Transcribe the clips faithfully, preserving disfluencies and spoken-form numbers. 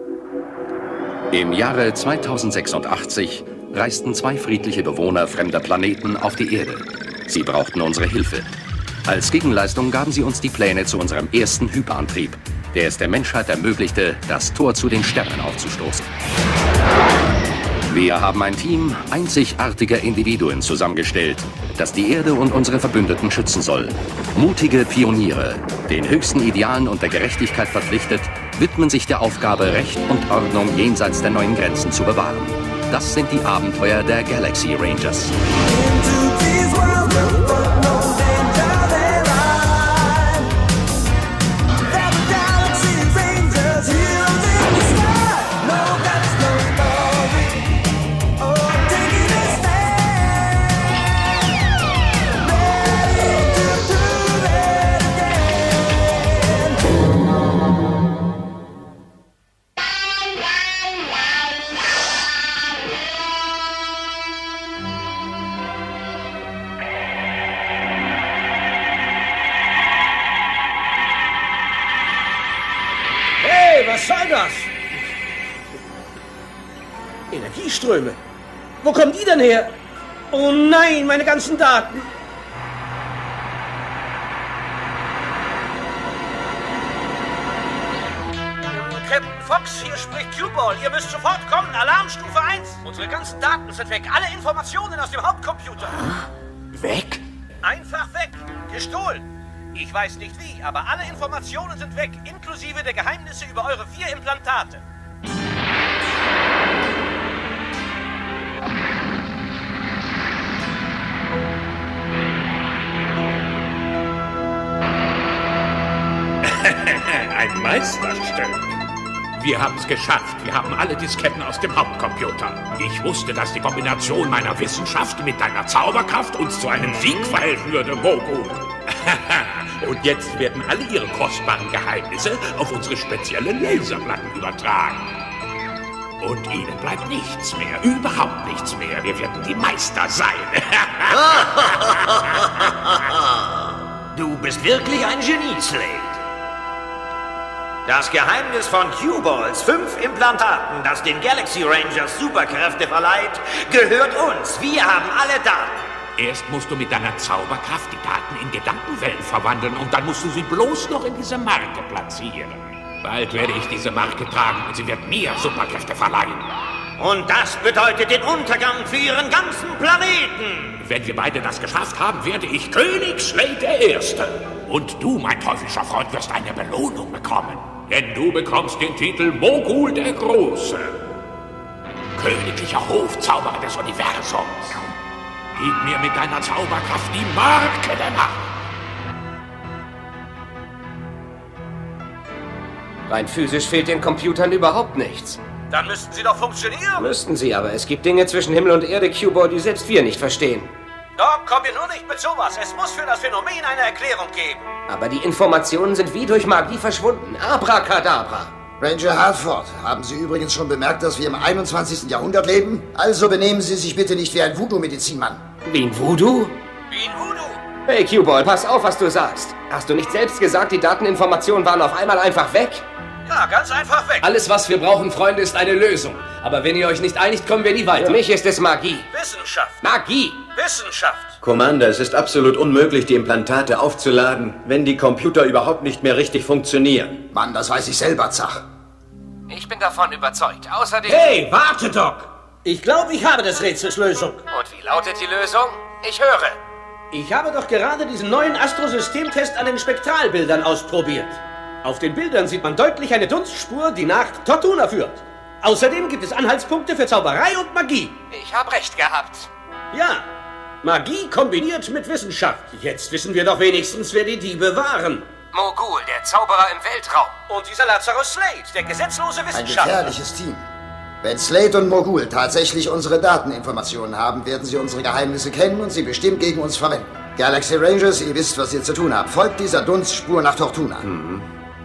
Im Jahre zweitausendsechsundachtzig reisten zwei friedliche Bewohner fremder Planeten auf die Erde. Sie brauchten unsere Hilfe. Als Gegenleistung gaben sie uns die Pläne zu unserem ersten Hyperantrieb, der es der Menschheit ermöglichte, das Tor zu den Sternen aufzustoßen. Wir haben ein Team einzigartiger Individuen zusammengestellt, das die Erde und unsere Verbündeten schützen soll. Mutige Pioniere, den höchsten Idealen und der Gerechtigkeit verpflichtet, widmen sich der Aufgabe, Recht und Ordnung jenseits der neuen Grenzen zu bewahren. Das sind die Abenteuer der Galaxy Rangers. Was soll das? Energieströme. Wo kommen die denn her? Oh nein, meine ganzen Daten. Captain Fox, hier spricht Q-Ball. Ihr müsst sofort kommen. Alarmstufe eins. Unsere ganzen Daten sind weg. Alle Informationen aus dem Hauptcomputer. Weg? Einfach weg. Gestohlen. Ich weiß nicht wie, aber alle Informationen sind weg, inklusive der Geheimnisse über eure vier Implantate. Ein Meisterstück. Wir haben es geschafft. Wir haben alle Disketten aus dem Hauptcomputer. Ich wusste, dass die Kombination meiner Wissenschaft mit deiner Zauberkraft uns zu einem Sieg verhelfen würde, Mogul. Und jetzt werden alle ihre kostbaren Geheimnisse auf unsere speziellen Laserplatten übertragen. Und ihnen bleibt nichts mehr, überhaupt nichts mehr. Wir werden die Meister sein. Du bist wirklich ein Genie, Slade. Das Geheimnis von Q-Balls fünf Implantaten, das den Galaxy Rangers Superkräfte verleiht, gehört uns. Wir haben alle Daten. Erst musst du mit deiner Zauberkraft die Daten in Gedankenwellen verwandeln und dann musst du sie bloß noch in diese Marke platzieren. Bald werde ich diese Marke tragen und sie wird mir Superkräfte verleihen. Und das bedeutet den Untergang für ihren ganzen Planeten. Wenn wir beide das geschafft haben, werde ich König Slade der Erste. Und du, mein teuflischer Freund, wirst eine Belohnung bekommen. Denn du bekommst den Titel Mogul der Große. Königlicher Hofzauberer des Universums. Gib mir mit deiner Zauberkraft die Marke der Macht. Rein physisch fehlt den Computern überhaupt nichts. Dann müssten sie doch funktionieren. Müssten sie, aber es gibt Dinge zwischen Himmel und Erde, Q-Ball, die selbst wir nicht verstehen. Doc, komm mir nur nicht mit sowas. Es muss für das Phänomen eine Erklärung geben. Aber die Informationen sind wie durch Magie verschwunden. Abracadabra. Ranger Hartford, haben Sie übrigens schon bemerkt, dass wir im einundzwanzigsten Jahrhundert leben? Also benehmen Sie sich bitte nicht wie ein Voodoo-Medizinmann. Wie ein Voodoo? Wie ein Voodoo? Hey, Q-Ball, pass auf, was du sagst. Hast du nicht selbst gesagt, die Dateninformationen waren auf einmal einfach weg? Ja, ganz einfach weg. Alles, was wir brauchen, Freunde, ist eine Lösung. Aber wenn ihr euch nicht einigt, kommen wir nie weiter. Für mich ist es Magie. Wissenschaft. Magie. Wissenschaft. Commander, es ist absolut unmöglich, die Implantate aufzuladen, wenn die Computer überhaupt nicht mehr richtig funktionieren. Mann, das weiß ich selber, Zach. Ich bin davon überzeugt. Außerdem... Hey, warte, Doc. Ich glaube, ich habe des Rätsels Lösung. Und wie lautet die Lösung? Ich höre. Ich habe doch gerade diesen neuen Astrosystemtest an den Spektralbildern ausprobiert. Auf den Bildern sieht man deutlich eine Dunstspur, die nach Tortuna führt. Außerdem gibt es Anhaltspunkte für Zauberei und Magie. Ich habe recht gehabt. Ja, Magie kombiniert mit Wissenschaft. Jetzt wissen wir doch wenigstens, wer die Diebe waren. Mogul, der Zauberer im Weltraum. Und dieser Lazarus Slade, der gesetzlose Ein Wissenschaftler. gefährliches Team. Wenn Slade und Mogul tatsächlich unsere Dateninformationen haben, werden sie unsere Geheimnisse kennen und sie bestimmt gegen uns verwenden. Galaxy Rangers, ihr wisst, was ihr zu tun habt. Folgt dieser Dunstspur nach Tortuna. Mhm.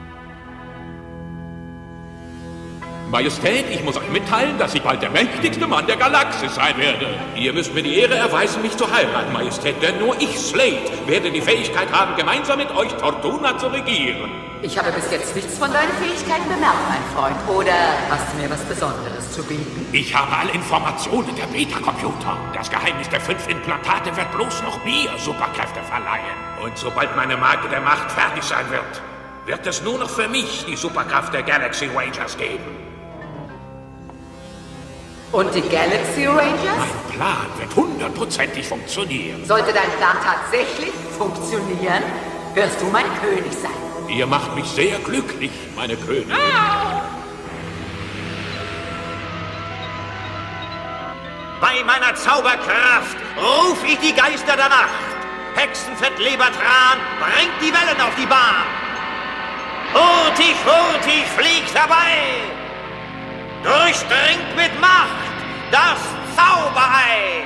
Majestät, ich muss euch mitteilen, dass ich bald der mächtigste Mann der Galaxis sein werde. Ihr müsst mir die Ehre erweisen, mich zu heiraten, Majestät, denn nur ich, Slade, werde die Fähigkeit haben, gemeinsam mit euch Tortuna zu regieren. Ich habe bis jetzt nichts von deinen Fähigkeiten bemerkt, mein Freund. Oder hast du mir was Besonderes zu bieten? Ich habe alle Informationen der Beta-Computer. Das Geheimnis der fünf Implantate wird bloß noch mir Superkräfte verleihen. Und sobald meine Marke der Macht fertig sein wird, wird es nur noch für mich die Superkraft der Galaxy Rangers geben. Und die Galaxy Rangers? Mein Plan wird hundertprozentig funktionieren. Sollte dein Plan tatsächlich funktionieren, wirst du mein König sein. Ihr macht mich sehr glücklich, meine Königin. Bei meiner Zauberkraft ruf ich die Geister der Nacht. Hexenfett, Lebertran, bringt die Wellen auf die Bahn. Hurtig, hurtig, fliegt herbei. Durchdringt mit Macht das Zauberei.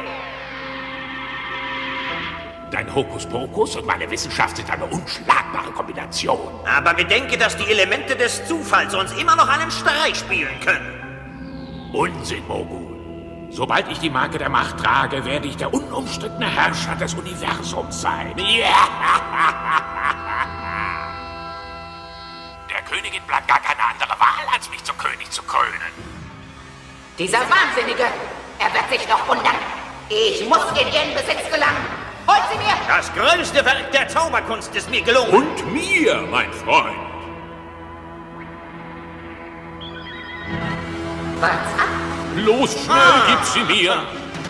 Dein Hokuspokus und meine Wissenschaft sind eine unschlagbare Kombination. Aber bedenke, dass die Elemente des Zufalls uns immer noch einen Streich spielen können. Unsinn, Mogul. Sobald ich die Marke der Macht trage, werde ich der unumstrittene Herrscher des Universums sein. Ja! Der Königin bleibt gar keine andere Wahl, als mich zum König zu krönen. Dieser Wahnsinnige, er wird sich noch wundern. Ich muss in ihren Besitz gelangen. Holt sie mir! Das größte Werk der Zauberkunst ist mir gelungen. Und mir, mein Freund. Wart's ab. Los, schnell, ah. Gib sie mir.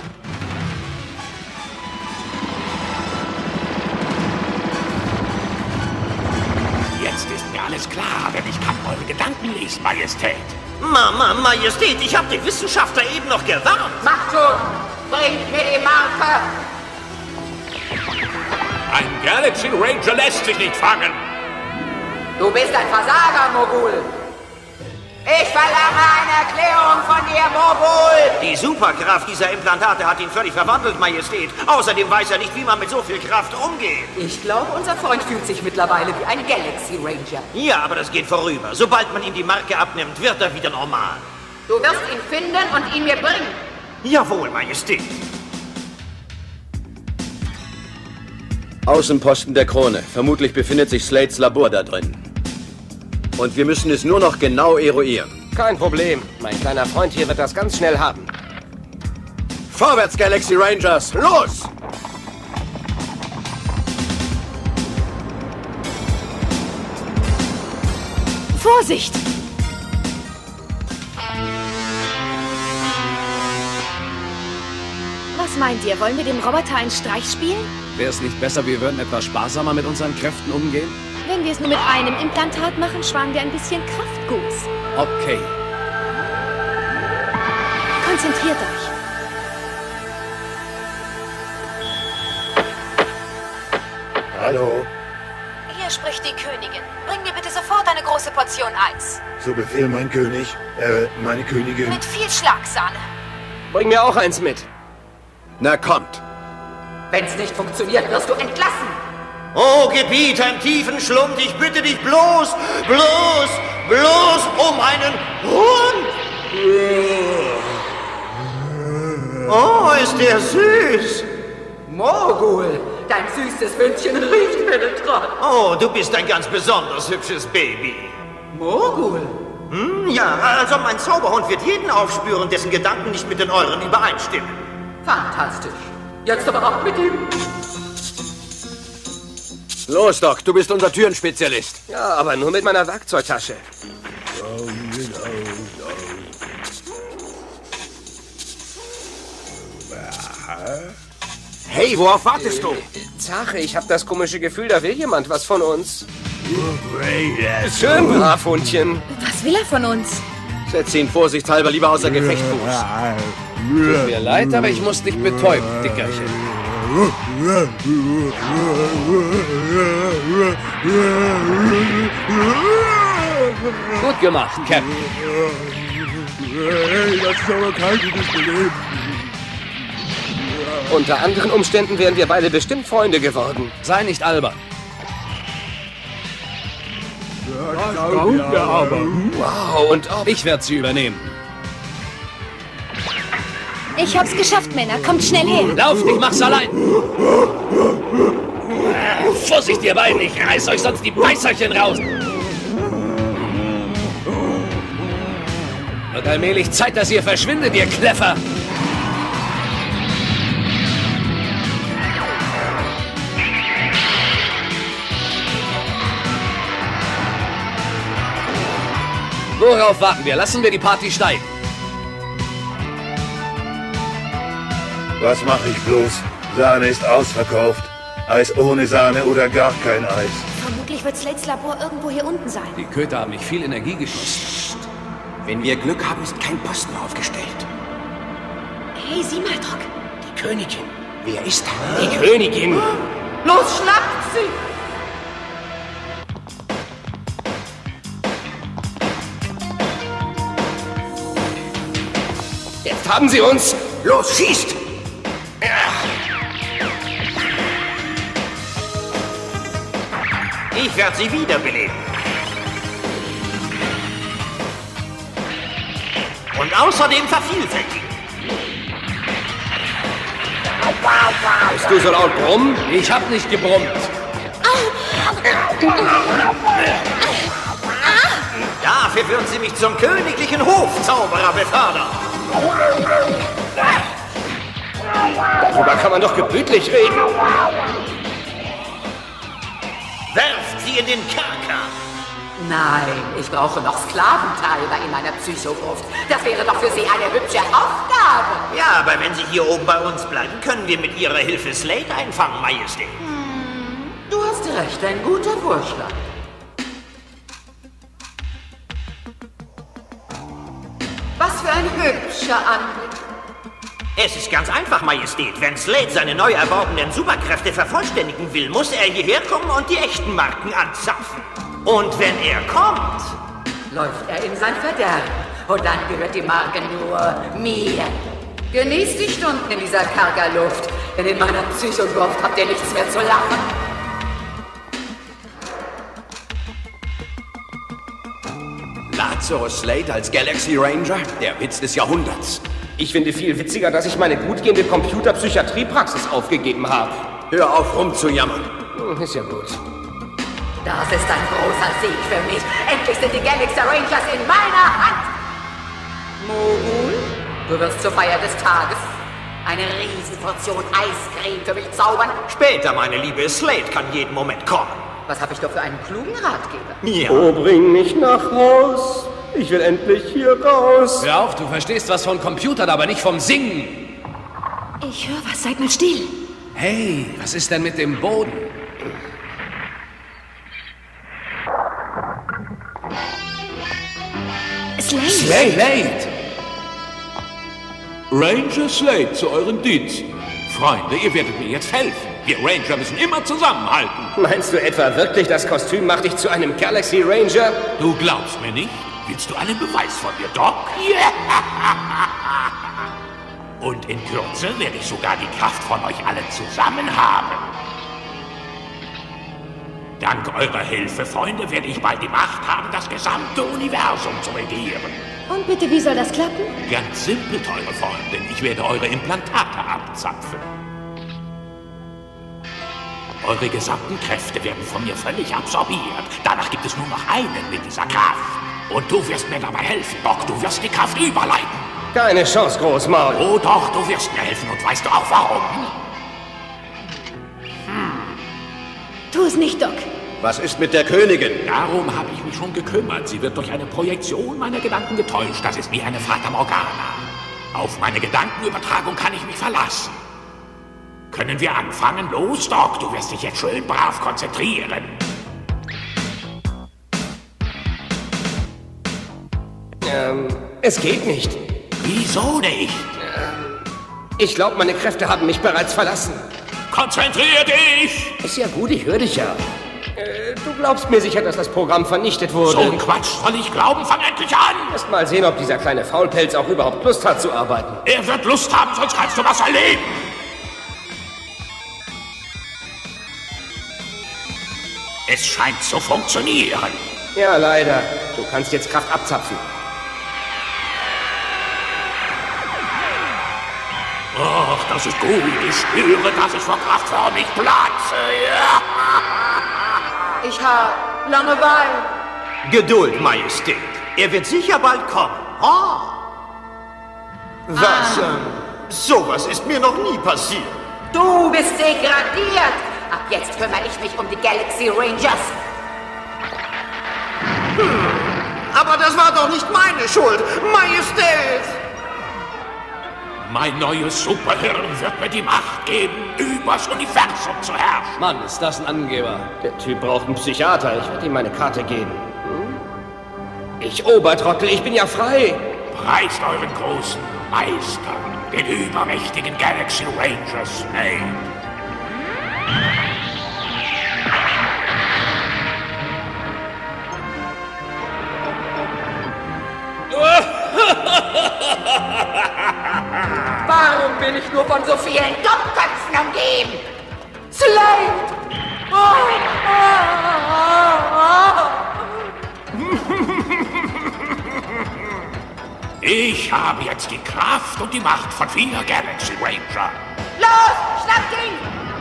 Jetzt ist mir alles klar, denn ich kann eure Gedanken lesen, Majestät. Mama, Majestät, ich habe die Wissenschaftler eben noch gewarnt. Mach schon! Bringt mir die Marke! Ein Galaxy Ranger lässt sich nicht fangen. Du bist ein Versager, Mogul. Ich verlange eine Erklärung von dir, Mogul. Die Superkraft dieser Implantate hat ihn völlig verwandelt, Majestät. Außerdem weiß er nicht, wie man mit so viel Kraft umgeht. Ich glaube, unser Freund fühlt sich mittlerweile wie ein Galaxy Ranger. Ja, aber das geht vorüber. Sobald man ihm die Marke abnimmt, wird er wieder normal. Du wirst ihn finden und ihn mir bringen. Jawohl, Majestät. Außenposten der Krone. Vermutlich befindet sich Slates Labor da drin. Und wir müssen es nur noch genau eruieren. Kein Problem. Mein kleiner Freund hier wird das ganz schnell haben. Vorwärts, Galaxy Rangers! Los! Vorsicht! Was meint ihr? Wollen wir dem Roboter einen Streich spielen? Wäre es nicht besser, wir würden etwas sparsamer mit unseren Kräften umgehen? Wenn wir es nur mit einem Implantat machen, sparen wir ein bisschen Kraftguts. Okay. Konzentriert euch. Hallo? Hier spricht die Königin. Bring mir bitte sofort eine große Portion Eis. So Befehl, mein König. Äh, meine Königin. Mit viel Schlagsahne. Bring mir auch eins mit. Na, kommt. Wenn's nicht funktioniert, wirst du entlassen. Oh, Gebieter im tiefen Schlund, ich bitte dich bloß, bloß, bloß um einen Hund. Oh, ist der süß. Mogul, dein süßes Hündchen riecht penetrant. Oh, du bist ein ganz besonders hübsches Baby. Mogul? Hm, ja, also mein Zauberhund wird jeden aufspüren, dessen Gedanken nicht mit den euren übereinstimmen. Fantastisch. Jetzt aber ab mit ihm. Los, Doc, du bist unser Türenspezialist. Ja, aber nur mit meiner Werkzeugtasche. Hey, worauf wartest du? Sache, ich habe das komische Gefühl, da will jemand was von uns. Schön brav, Hundchen. Was will er von uns? Setz ihn vorsichtshalber lieber außer Gefecht, Fuß. Tut mir leid, aber ich muss dich betäuben, Dickerchen. Gut gemacht, Captain. Unter anderen Umständen wären wir beide bestimmt Freunde geworden. Sei nicht albern. Wow, und ob... Ich werde sie übernehmen. Ich hab's geschafft, Männer. Kommt schnell her. Lauft, ich mach's allein. Vorsicht, ihr beiden. Ich reiß euch sonst die Beißerchen raus. Wird allmählich Zeit, dass ihr verschwindet, ihr Kleffer! Worauf warten wir? Lassen wir die Party steigen. Was mache ich bloß? Sahne ist ausverkauft. Eis ohne Sahne oder gar kein Eis. Vermutlich wird Slates Labor irgendwo hier unten sein. Die Köter haben mich viel Energie gekostet. Wenn wir Glück haben, ist kein Posten aufgestellt. Hey, sieh mal, Doc. Die Königin. Wer ist da? Die Königin! Los, schnappt sie! Jetzt haben sie uns! Los, schießt! Ich werde sie wiederbeleben. Und außerdem vervielfältigen. Bist du so laut brummen? Ich hab nicht gebrummt. Dafür würden sie mich zum königlichen Hofzauberer befördern. Darüber kann man doch gemütlich reden. Werft sie in den Kerker. Nein, ich brauche noch Sklaventreiber in meiner Psychogruft. Das wäre doch für Sie eine hübsche Aufgabe. Ja, aber wenn Sie hier oben bei uns bleiben, können wir mit Ihrer Hilfe Slate einfangen, Majestät. Hm, du hast recht, ein guter Vorschlag. Was für ein hübscher Anblick. Es ist ganz einfach, Majestät. Wenn Slate seine neu erworbenen Superkräfte vervollständigen will, muss er hierher kommen und die echten Marken anzapfen. Und wenn er kommt, läuft er in sein Verderben. Und dann gehört die Marke nur mir. Genießt die Stunden in dieser Kerkerluft, denn in meiner Psychogruft habt ihr nichts mehr zu lachen. Lazarus Slate als Galaxy Ranger? Der Witz des Jahrhunderts. Ich finde viel witziger, dass ich meine gut gehende Computerpsychiatriepraxis aufgegeben habe. Hör auf rumzujammern. Hm, ist ja gut. Das ist ein großer Sieg für mich. Endlich sind die Galaxy Rangers in meiner Hand. Mogul, du wirst zur Feier des Tages eine Riesenportion Eiscreme für mich zaubern. Später, meine Liebe, Slate kann jeden Moment kommen. Was habe ich doch für einen klugen Ratgeber? Ja. Oh, bring mich nach Haus. Ich will endlich hier raus. Hör auf, du verstehst was von Computern, aber nicht vom Singen. Ich höre was, seid mal still. Hey, was ist denn mit dem Boden? Slate. Slate! Slate. Ranger Slate zu euren Diensten. Freunde, ihr werdet mir jetzt helfen. Wir Ranger müssen immer zusammenhalten. Meinst du etwa wirklich, das Kostüm macht dich zu einem Galaxy Ranger? Du glaubst mir nicht? Willst du einen Beweis von mir, Doc? Yeah. Und in Kürze werde ich sogar die Kraft von euch allen zusammen haben. Dank eurer Hilfe, Freunde, werde ich bald die Macht haben, das gesamte Universum zu regieren. Und bitte, wie soll das klappen? Ganz simpel, teure Freundin. Ich werde eure Implantate abzapfen. Eure gesamten Kräfte werden von mir völlig absorbiert. Danach gibt es nur noch einen mit dieser Kraft. Und du wirst mir dabei helfen, Doc. Du wirst die Kraft überleiten. Keine Chance, Großmaul. Oh doch, du wirst mir helfen. Und weißt du auch warum? Hm. Tu es nicht, Doc. Was ist mit der Königin? Darum habe ich mich schon gekümmert. Sie wird durch eine Projektion meiner Gedanken getäuscht. Das ist wie eine Fata Morgana. Auf meine Gedankenübertragung kann ich mich verlassen. Können wir anfangen? Los, Doc. Du wirst dich jetzt schön brav konzentrieren. Ähm, es geht nicht. Wieso nicht? Ich glaube, meine Kräfte haben mich bereits verlassen. Konzentrier dich! Ist ja gut, ich höre dich ja. Äh, du glaubst mir sicher, dass das Programm vernichtet wurde. So ein Quatsch soll ich glauben? Fang endlich an! Erst mal sehen, ob dieser kleine Faulpelz auch überhaupt Lust hat zu arbeiten. Er wird Lust haben, sonst kannst du was erleben. Es scheint zu funktionieren. Ja, leider. Du kannst jetzt Kraft abzapfen. Ach, das ist gut. Ich spüre, dass ich vor Kraft förmlich platze. Ja. Ich habe Langeweile. Geduld, Majestät. Er wird sicher bald kommen. oh. Was, ähm, sowas ist mir noch nie passiert. Du bist degradiert. Ab jetzt kümmere ich mich um die Galaxy Rangers. Hm, aber das war doch nicht meine Schuld, Majestät! Mein neues Superhirn wird mir die Macht geben, übers Universum zu herrschen. Mann, ist das ein Angeber. Der Typ braucht einen Psychiater. Ich werde ihm meine Karte geben. Hm? Ich Obertrottel, ich bin ja frei. Preist euren großen Meister, den übermächtigen Galaxy Ranger Slade. Warum bin ich nur von so vielen Dummköpfen umgeben? Slade! Oh, oh, oh. Ich habe jetzt die Kraft und die Macht von vier Galaxy Ranger. Los, schnappt ihn!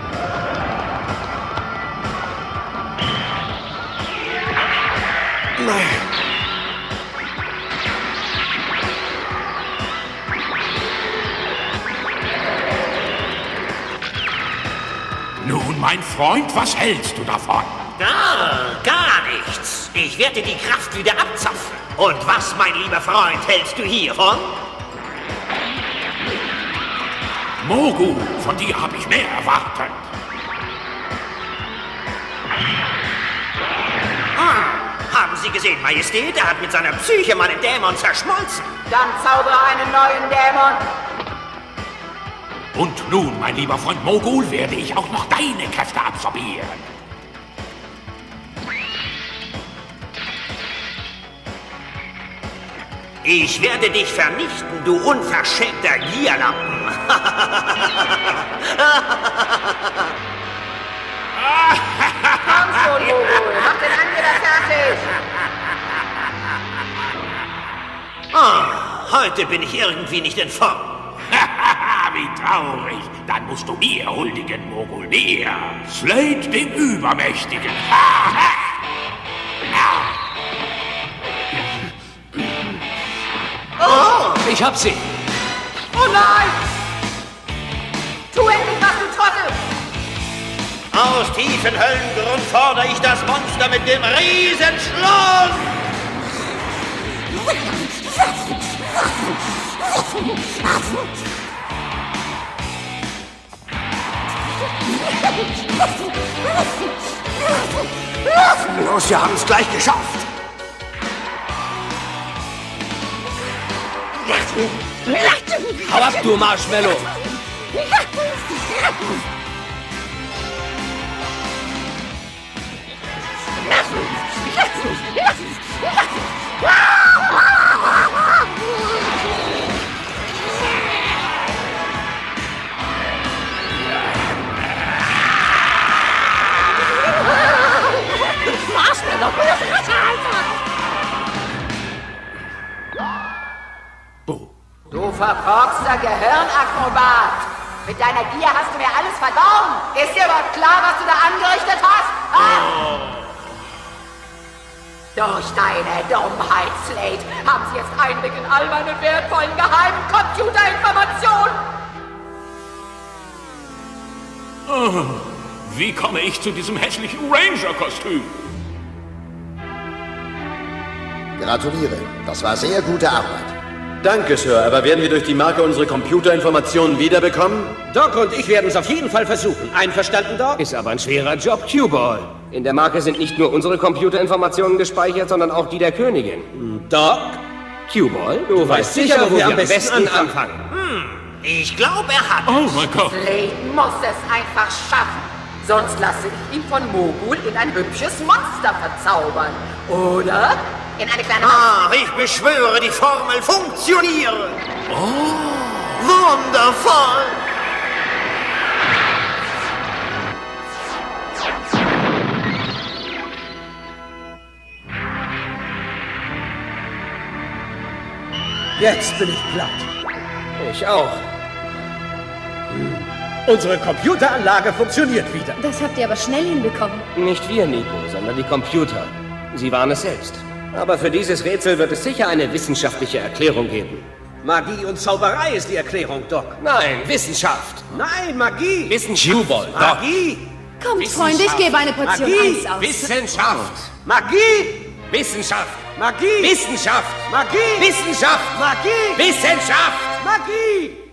Nein. Nun, mein Freund, was hältst du davon? Gar, gar nichts. Ich werde die Kraft wieder abzapfen. Und was, mein lieber Freund, hältst du hiervon? Mogul, von dir habe ich mehr erwartet. Ah, haben Sie gesehen, Majestät? Er hat mit seiner Psyche meinen Dämon zerschmolzen. Dann zaubere einen neuen Dämon. Und nun, mein lieber Freund Mogul, werde ich auch noch deine Kräfte absorbieren. Ich werde dich vernichten, du unverschämter Gierlappen. Komm schon, Mogul, mach den Angeber fertig. Ah, heute bin ich irgendwie nicht in Form. Wie traurig. Dann musst du mir huldigen, Mogul, mir. Slade, dem Übermächtigen. Oh, ich hab sie. Oh nein! Tu endlich was, du Trottel! Aus tiefen Höllengrund fordere ich das Monster mit dem Riesenschluss! Los, wir haben es gleich geschafft. Hau ab, du Marshmallow. Du verkorkster Gehirnakrobat! Mit deiner Gier hast du mir alles verdorben! Ist dir überhaupt klar, was du da angerichtet hast? Ah! Oh. Durch deine Dummheit, Slade, haben sie jetzt Einblick in all meine wertvollen geheimen Computerinformationen! Oh, wie komme ich zu diesem hässlichen Ranger-Kostüm? Gratuliere, das war sehr gute Arbeit. Danke, Sir, aber werden wir durch die Marke unsere Computerinformationen wiederbekommen? Doc und ich werden es auf jeden Fall versuchen. Einverstanden, Doc? Ist aber ein schwerer Job, Q-Ball. In der Marke sind nicht nur unsere Computerinformationen gespeichert, sondern auch die der Königin. Doc? Q-Ball, du, du weißt sicher, wo, wo wir am besten, besten anfangen. anfangen. Hm, ich glaube, er hat Oh mein Gott. Slade muss es einfach schaffen. Sonst lasse ich ihn von Mogul in ein hübsches Monster verzaubern. Oder in eine kleine... Ah, ich beschwöre, die Formel funktioniert. Oh. Wundervoll. Jetzt bin ich platt. Ich auch. Unsere Computeranlage funktioniert wieder. Das habt ihr aber schnell hinbekommen. Nicht wir, Nico, sondern die Computer. Sie waren es selbst. Aber für dieses Rätsel wird es sicher eine wissenschaftliche Erklärung geben. Magie und Zauberei ist die Erklärung, Doc. Nein, Wissenschaft. Nein, Magie. Wissenschaft. Magie. Kommt, Freunde, ich gebe eine Portion Magie. Eis aus. Wissenschaft. Magie. Wissenschaft. Magie. Wissenschaft. Magie. Wissenschaft. Magie. Wissenschaft. Magie.